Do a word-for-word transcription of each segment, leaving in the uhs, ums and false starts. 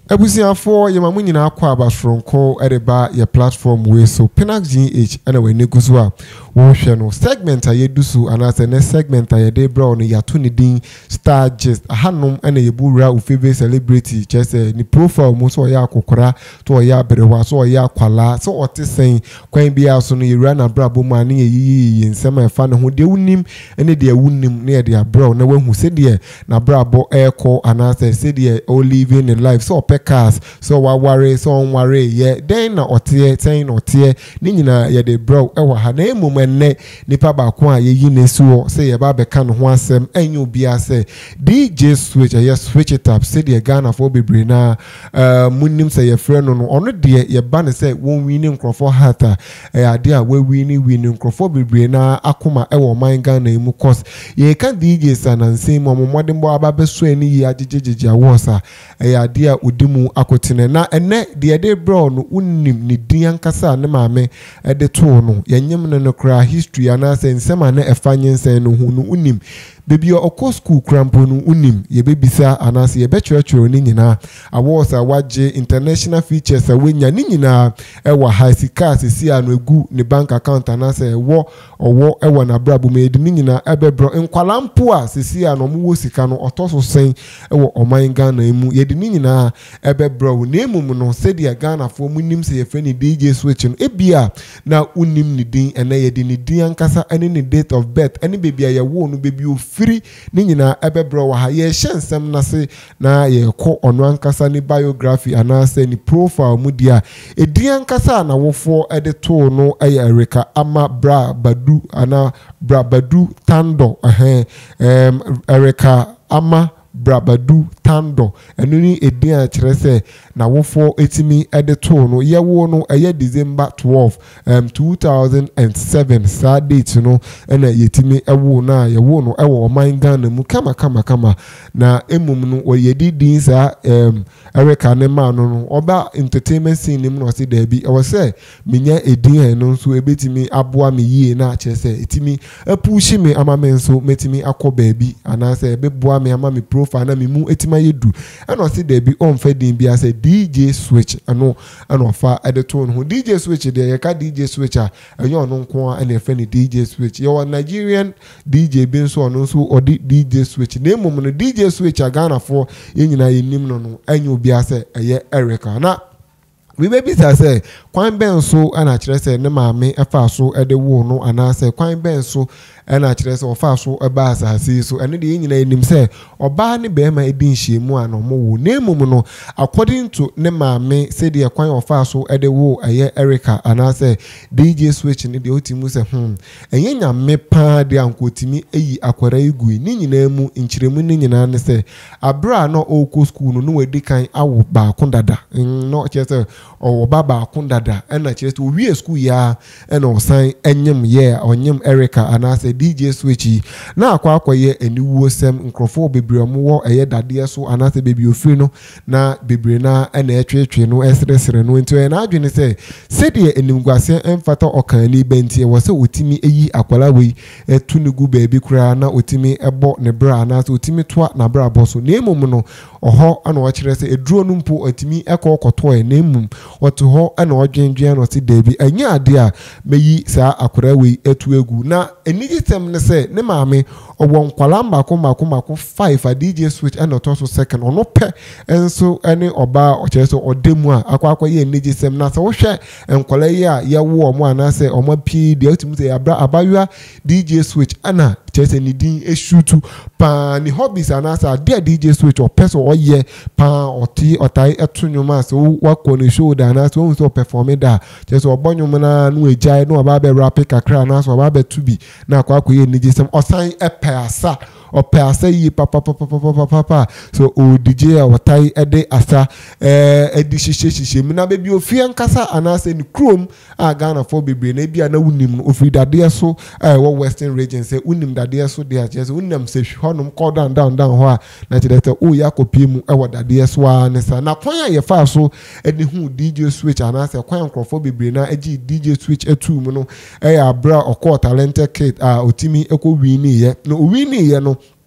Ebusiafo ye mamu nyina akwa abasronko edeba ye platform we so Pinax G H ana we neguso a wo hwe no segment a yedusu anase ne segment a ye de bra no ya to ne din StarGist ahanom ana ye buwura u favorite celebrity chese ni profile mo so ya akokora to ya berewa so ya akwala so otisen kwan bia so no ye wura na bra bo ma ne ye yiyi nsema e fa ne ho de wunim ene de wunim ne ye de bra na wahu se de na bra bo eko anase se de o living in life so cars so wa worry so on worry yeah then na otie ten otie ni nyina ye de bro e wa ha na emum enne nipa ba ko a ye yi nesuo say ye ba be ka no ho asem enyu bia say D J switch ye switch it up say the Ghana for bebre na uh munim say ye frɛ no no ono de ye ba ne say won winning crofo hata e ade a we winning winning crofo bebre na akoma e wo man Ghana emu cause ye ka D J sananse mo modem bo aba be so ani yi ajejejeje awosa e ade a mu akotene na ene de de bro no unnim ne din ankasa ne maame e de to no yenyem ne no kra history ana sensema na efanyensen no hu no unnim bebi okọ school crampo no unim ye bebisa anase ye bekyerɛkyerɛ ni nyina awards a waje international features a wenya ni nyina e wa high sika sisi anu egu ne bank account anase wo owo e wa na brabo me edi ni nyina e bebro nkwalampo a sisi anu mo wo sika no otoso sen e wo oman Ghana emu ye di ni nyina e bebro na emum no se de Ghana fo munim se ye fe ni D J switch no ebia na unim ni din ene ye di ni din ankasa ene ni date of birth ene bebia ye wo no bebi o free ni nyina ebebro wa ha ye hyensem na se na ye ko ono ankasa ni biography anase ni profile mu dia edi ankasa na wofo ede to no eye Erika ama bra badu ana bra badu tando eh em Erika ama brabadu tando enu ni edin a kire se na wofo etimi ede to no ye wo no eye December twelfth um two thousand seven sa date no ena yetimi ewo na ye wo no ewo oman Ghana mu kama kama kama na emum no wo ye didin sa um Erika ne ma no no oba entertainment scene nim no se da bi e wo se menya edin he no so ebetimi aboa me yie na kire se etimi apushi me ama me nso metimi akoba bi ana se ebeboa me ama me profile na me mu etima yedu and o se there be on fedin bia say D J switch ano ano fa ede to no D J switch there ka D J switch a enyo no nko a na friend D J switch your Nigerian D J bin so no so or D J switch na mum no D J switch a Ghana for yenyina yenim no no enyo bia say eye Erika na we baby say kwan ben so ana kire say ne maame efa so ede wo no ana say kwan ben so ana kire say ofa so eba asase so ene de nyina enim say oba ne be ma edin hyemu ano mo wo na emum no according to ne maame say de kwan ofa so ede wo eye Erika ana say D J switch ne de otimu say hmm enye nyame pa de ankotimi eyi akwara igu ni nyina mu nchiremu ni nyina ne say abra no oko school no no wedi kan awo ba kondada no kire say o baba kundada ena chest we school ya ena osan enyem ye onyem Erika anase D J switchi na akwa akoye eniwuo sem nkrofo bebre mo eye dade so anase bebi ofiri no na bebre na ena etwetwe no esresere no nti na adwene se sedie enimguase emfata okan ni bentie wo se otimi eyi akwala we etunugu bebi kura na otimi ebo ne bra anase otimi toa na bra boso na emum no oho ana o kire se eduro no mpo otimi ekokoto e na emum oto ho ana odwendwen no ti debi anya ade a meyi saa akora we etu egu na enigitem ne se ne maame owo nkwala mbako mbako mbako five a D J switch ana to so second ono pe enso ene oba o kire so odemu a akwa akwa ye enigitem na se wo hwe nkwala ye a ye wo omo ana se omo pii de otimu se abra abayua D J switch ana chese ni din eshutu pa ni hobbies anasa dia D J switch or person or ye pa oti otai etunyuma so wako ni show da na so so perform da chese obonyum na no ejai no aba be rap kakra na so aba be tubi na kwa kwa ye ni jesem osan epe asa ope asa yi papa papa papa papa so o D J otai ede asa eh edi shishe shishe mi na bebi ofie nkasa anasa ni chrome a Ghana for bebre na bia na wunim ofiri dade so eh wo western region say unim dade so dia just unam se hwanum call down down down ho a na chedete o yakopi mu e wo dade so a ne sa na kwan ye fa so edi hu D J switch anasa kwan nkrofo bebre na agi D J switch etu mu no e ya bra okọ talented kid a otimi ekọ wini ye no wini ye no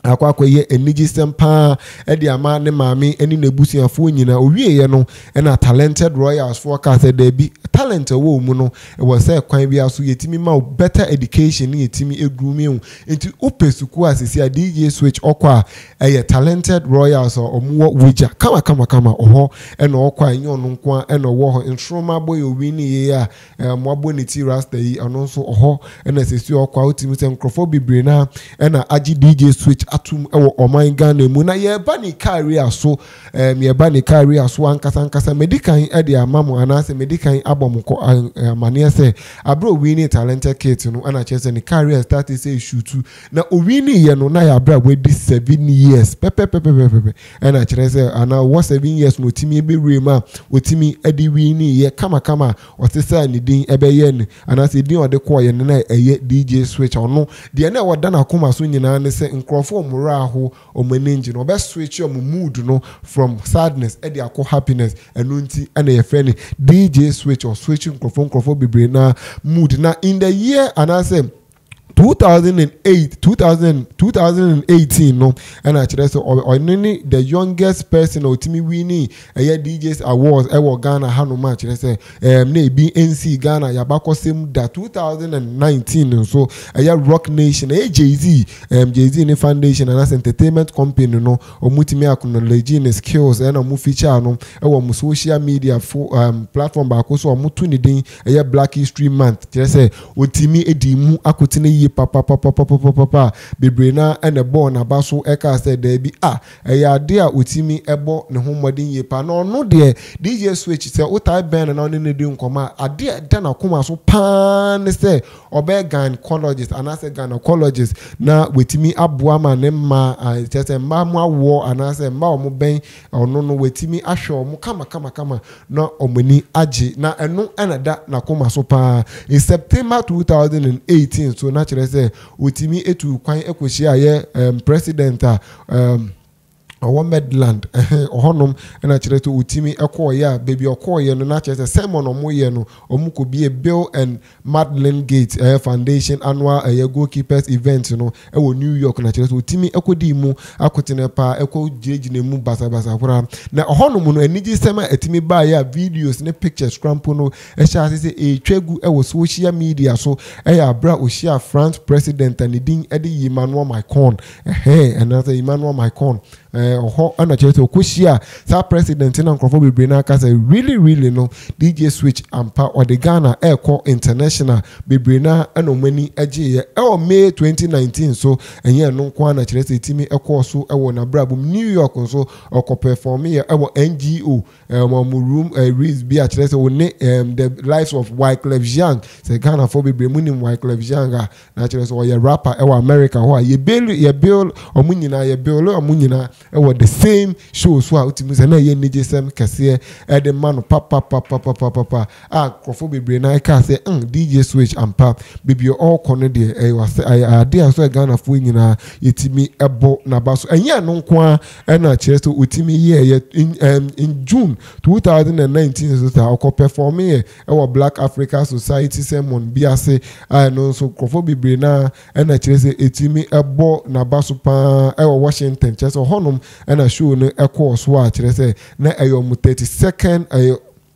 akwa akoye enigi sempa e de ama ne maame eni nebusuafo nyina owie ye no e na talented royals forecast de bi talent wo mu no e was say kwan bi aso yetimi ma better education ni yetimi egumi hu enti opesuku asisi a D J switch okwa e talented royals omuwo wija kama kama kama oho e na okwa enyo no nko e na wo ho instruma boy owi ni ye a mo aboniti rasta yi ono so oho e na sesi okwa otimi se nkrofo bibre na e na agi D J switch atum ewo oman Ghana mu na ye ba ni career so em ye ba ni career so ankasa ankasa medical e de amamu anase medical abom ko amane se abro winning talented kid no ana chese ni career start say shoot na o winning ye no na ya abra we di seven years pepe pepe pepe ana chese ana what seven years no timi be rema otimi e di winning ye kama kama o se say ni din ebe ye ni anase din o de ko ye na eye D J switch ono de na wo dana koma so nyina ne se nkrofo omura ho omanenji no be switch your mood no from sadness e de akọ happiness enunti ana ye friend D J switch or switching microphone microphone bibre na mood na in the year and I say two thousand eight two thousand two thousand eighteen no and actually so or the youngest person or Timmy winning a D Js awards I was Ghana hano match let's say um na B N C Ghana yabako sim that two thousand nineteen so a Rock Nation a Jay-Z um Jay-Z in foundation and as entertainment company no or mutimi acknowledging skills and a feature no e wo social media for um platform ba ko so mutu ni din a Black History Month let's say otimi edimu akotine papa papa papa papa bebre na ene born abaso eka said there be ah eya de a otimi ebo ne ho modin ye pa no no de D J switch say o tai ben na ne de nkoma ade de na koma so pan say obe gynecologist anase gynecologist na wetimi aboa ma ne ma say ma mo awo anase ma o mo ben ono no wetimi ahwe o mo kama kama kama na omani age na eno ena da na koma so pa in September two thousand eighteen so na say utimi etu kwan ekohia ye um, president um owo Medland eh ohonom na kire to utimi ekoye a baby okoye no na kire Simon omoye no omuko bi Bill and Madeline Gates eh, Foundation annual eh, goalkeepers event no e wo New York na kire to utimi ekodi mu akotene pa eko jejine mu basa basa kura na ohonom no anigi sema etimi ba ya videos ne pictures crampo no e sha se e twegu e wo social media so e ya bra o share France president and din e de Emmanuel Macron eh another Emmanuel Macron eh oho ana chete okushia sa president na nkrofo bebre na aka say really really no D J switch ampa or the Ghana Airco International bebre na ana omani age ye e May twenty nineteen so enye no kwa na chete timi ekọ so e wo na brabum New York so oko perform ye e wo N G O um room reads be chete wo ne the lives of Wyclef Jean say Ghana for bebre munim Wyclef Jean na chete so ye rapper e wo America ho ye bill ye bill omunyina ye bill omunyina e wo the same show so out to me say na ye nije sem kase e de man papa papa papa papa ah krofo bebre na ka say um D J switch ampa baby all kono de e was I dey so Ghana fo nyina yetimi ebo na ba so enye no nko a na kire so otimi ye in um, in June two thousand nineteen so ta oko perform ye e wo Black Africa Society sermon biase ah no so krofo bebre na e na kire say etimi ebo na ba so pa e wo Washington kire so honom and a show no echo swatch they say na ayo mu thirty second ayo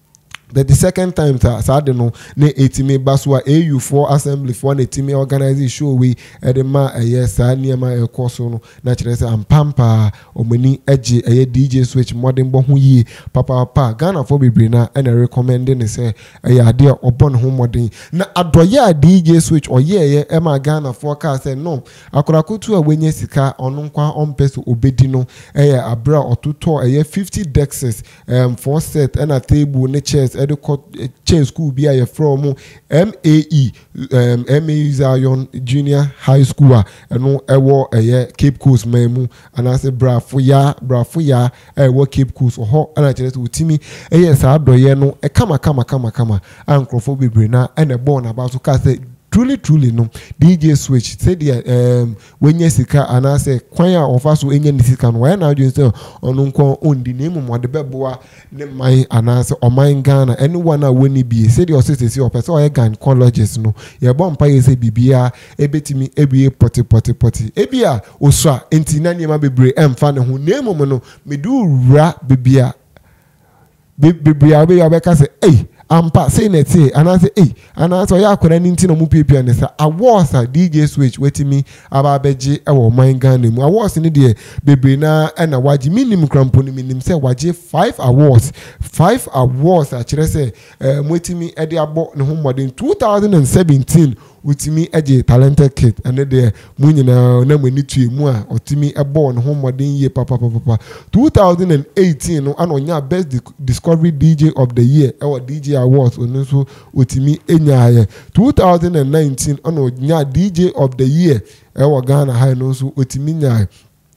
the second time ta sad no na etimi baswa A U four assembly for na etimi organize show we e de ma eye sa niema e koso no na kire say ampampa omani age eye D J switch modern bo ho yi papa papa Ghana for bebre na e recommend ne say eye ade obon ho modern na adoye D J switch oye e ma Ghana for ka say no akorakotu a wenye sika ono nkwa ompeso obedi no eye abra ototo eye fifty dexes um four set and a table ne chairs the chain school be a from M A E um M A E Zion Junior High School and no ewo a Cape Coast memu and I say bra for ya bra for ya e wo Cape Coast ho and I just utimi e yes adoye no e kama kama kama kama ankrofo bebre na and e born about to ka say truly truly no D J Switch say the um when you sika and I say kwanya ofa so enye nisika no why na you say onu nko ondi name mo de beboa ne man and I say o man Ghana anyone a woni bi say the say say o person o gynecologist no ye bon pa ye say bibia ebetimi ebie poti poti poti ebia osua enti na niam bebre emfa ne ho name mo no medu ra bibia bibia be ya be ka say eh ampa say net say and I say eh and I say ya kwara ninti no mu pepia ne say awards a D J Switch wetimi aba beji e wo man Ghana mu awards ni de bebre na e na waji minim krampo ni minim say waji five awards five awards a kire say wetimi e de abo ne ho modern two thousand seventeen utimi eje talented kid and de mu nyina na mani tue mu a otimi ebo ne ho modern ye papa papa two thousand eighteen no anonya best discovery D J of the year e D J awards onu so otimi enya two thousand nineteen anonya D J of the year e Ghana high no so otimi nya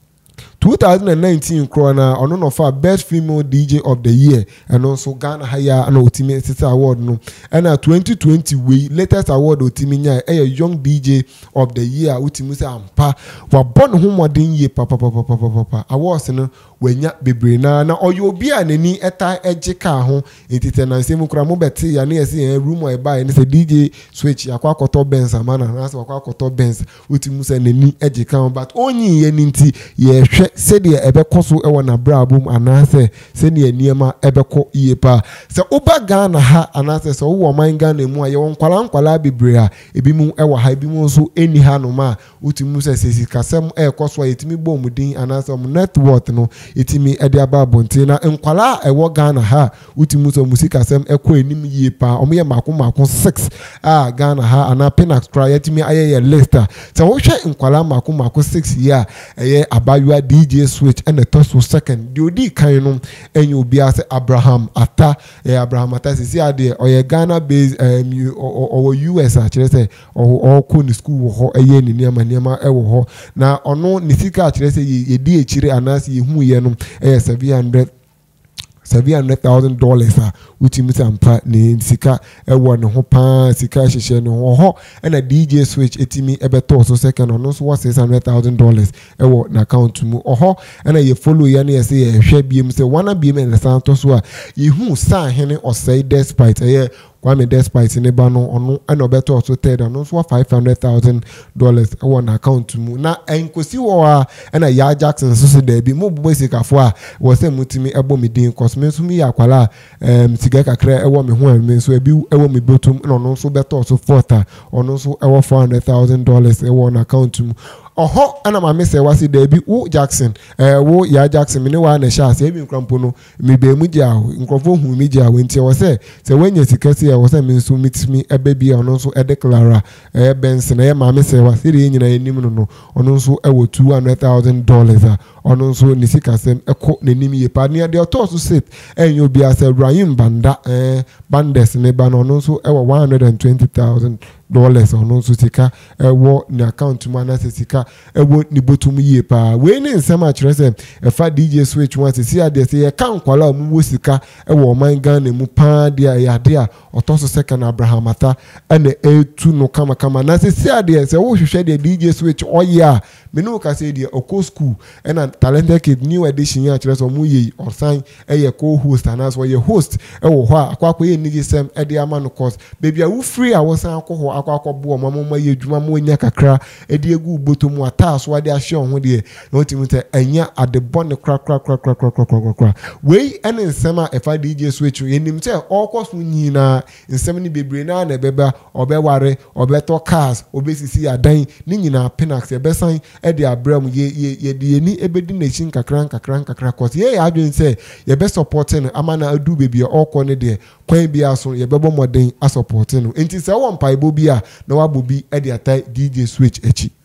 two thousand nineteen corona ono no fa best female D J of the year and also Ghana higher and ultimate sister award no and a twenty twenty we latest award otimi nya e young D J of the year utimi say ampa wa born ho modern ye papa papa papa papa awards no wenya bebre na na oyo obi anani eta ejeka ho entite na nsem kura mo beti ya na yesi room e buy ni say D J Switch akwa akoto Benz amana na say akwa akoto Benz utimi say nani ejeka but onyi ye ninti ye hwe se de ebekoso e wona brabum anase se ne niema ebeko iyepa se oba Ghana ha anase se wo man Ghana mu aye won kwala nkwala bebre a ebi mu e wa ha ebi mu so eni ha no ma utimi say se sikasem e koso yetimi bom din anase om Networth no etimi ede aba bonte na nkwala e wo Ghana ha utimi so musikasem ekọ enim iyepa om ye mako mako six ah Ghana ha ana Pinax try yetimi aye ye lister se wo hwe nkwala mako mako six ya eye abayua D J Switch and the toss second the odi kan no enye obi ase Abraham Ata eh Abraham Ata si ade oye Ghana based um or U S a kire say or ko ni school wo ho eye ni niam niam e wo ho na ono ni sika kire say ye di echire anase ye hu ye no eh seven hundred seven hundred thousand dollars a utimi sampa ni sika e wo ne ho pa sika hihye ne ho ho na D J Switch etimi ebeto so second no so six hundred thousand dollars e wo na account mu oho na ye follow ya na ye say ye hwe biem say wana biem en santo so a ye hu sa hene osai despite e Kwame despite ne ba no ono na obeto so third no so five hundred thousand dollars e wo na account mu na enkosi wo a na ya Jackson so so da bi mo bo sikafo a wo say mutimi ebo medin cosme so mi yakwala em siga kakra e wo me ho am so ebi e wo me botum no no so beto so fourth ono so e wo four hundred thousand dollars e wo na account mu oho ana ma me say wasi da bi wo Jackson eh wo ya Jackson me ne wa na sha say bi nkrampo no me be mu dia nkrofo hu me dia we ntia wo say say wanya sikasi e wo say me nso mitimi ebe bi ono nso e declara eh Benz na ye ma me say wasi re nyina enim no no ono nso e wo two hundred thousand dollars a ono nso ni sikasem ekọ nanim ye pa ne de oto so sit enyo bi ase Ibrahim Banda eh Bandes ne ba no nso e wo one hundred twenty thousand dollars ono nso sika e wo ni account mu na sika e wo ni botum ye pa we ni nsema kire se e fa D J Switch wan se si ade se ye kan kwala mu wo sika e wo man Ghana mu pa de ya de a oto so second Abraham Ata ene etu no kama kama na se si ade se wo hwehwe de D J Switch oya me no ka se de oko school ena talented kid new edition ya kire so mu ye osan e ye co-host anas wo ye host e wo ho akwa akwa ye nigi sem e de ama no course baby a wo free a wo san akọ akwa akọ bo mo mo ye dwuma mo nya kakra e de egu boto mu ata so ade ahye ho de no timu te enya ade bon kra kra kra kra kra kra kra we ene nsema e fa D J Switch ye nim te okọ so nyina nsem ni bebre na na beba obeware obeto cars obesisi adan ni nyina Pinax e besan e de abram ye ye de ni ebedi na chin kakra kakra kakra cause ye ya adwen se ye be supporting amana adu bebi okọ ne de kwan bia so ye bebo modern a supporting enti se wo mpa ibo bia na wabobi e de atai D J Switch echi